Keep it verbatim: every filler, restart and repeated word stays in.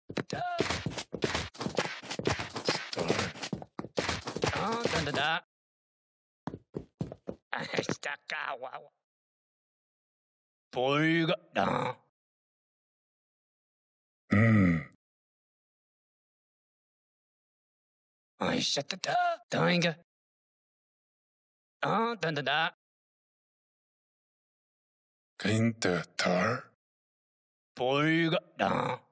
Da. Ah, da da da. Está cá, uau. Polga. Da. Hmm. Ai, da da da. Dainga. Ah, da da da. Kinta tar. Polga. Da.